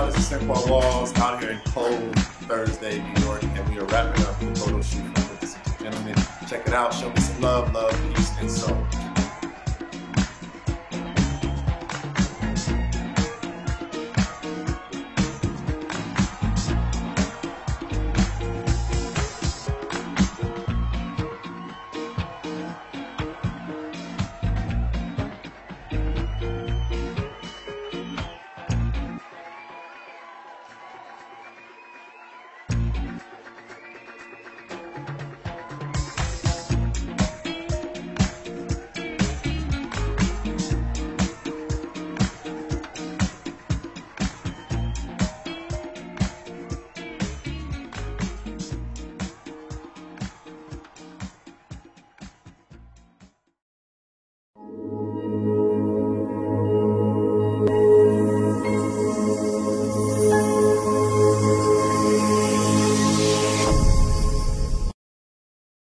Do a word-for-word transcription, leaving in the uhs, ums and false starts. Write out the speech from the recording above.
y'all. This is Sinqua Walls out here in cold Thursday, New York, and we are wrapping up the photo shoot from Quintessential. Gentlemen, check it out. Show me some love, love, peace, and soul.